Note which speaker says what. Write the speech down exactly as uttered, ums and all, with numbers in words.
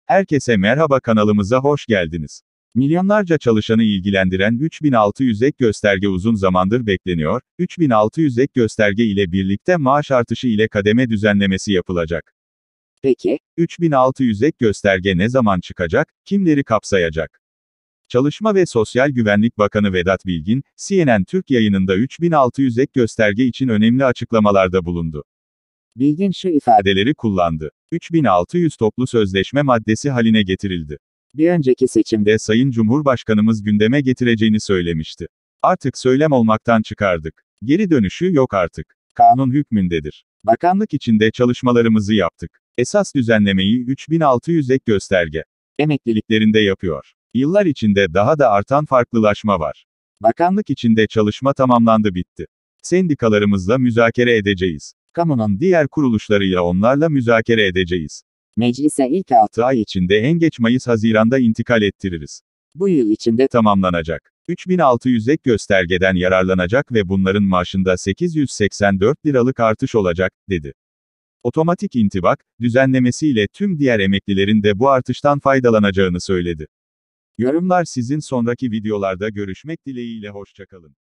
Speaker 1: Herkese merhaba, kanalımıza hoş geldiniz. Milyonlarca çalışanı ilgilendiren üç bin altı yüz ek gösterge uzun zamandır bekleniyor. üç bin altı yüz ek gösterge ile birlikte maaş artışı ile kademe düzenlemesi yapılacak.
Speaker 2: Peki,
Speaker 1: üç bin altı yüz ek gösterge ne zaman çıkacak, kimleri kapsayacak? Çalışma ve Sosyal Güvenlik Bakanı Vedat Bilgin, C N N Türk yayınında üç bin altı yüz ek gösterge için önemli açıklamalarda bulundu.
Speaker 2: Bilgin şu ifade
Speaker 1: İfadeleri kullandı. üç bin altı yüz toplu sözleşme maddesi haline getirildi.
Speaker 2: bir önceki seçimde
Speaker 1: De Sayın Cumhurbaşkanımız gündeme getireceğini söylemişti. Artık söylem olmaktan çıkardık. Geri dönüşü yok artık. Kanun hükmündedir. Bakanlık içinde çalışmalarımızı yaptık. Esas düzenlemeyi üç bin altı yüz ek gösterge emekliliklerinde yapıyor. Yıllar içinde daha da artan farklılaşma var. Bakanlık içinde çalışma tamamlandı, bitti. Sendikalarımızla müzakere edeceğiz. Kamunun diğer kuruluşlarıyla onlarla müzakere edeceğiz.
Speaker 2: meclise ilk altı
Speaker 1: altı ay içinde en geç Mayıs-Haziran'da intikal ettiririz.
Speaker 2: bu yıl içinde
Speaker 1: Tamamlanacak. üç bin altı yüz ek göstergeden yararlanacak ve bunların maaşında sekiz yüz seksen dört liralık artış olacak, dedi. Otomatik intibak düzenlemesiyle tüm diğer emeklilerin de bu artıştan faydalanacağını söyledi. Yorumlar sizin. Sonraki videolarda görüşmek dileğiyle, hoşça kalın.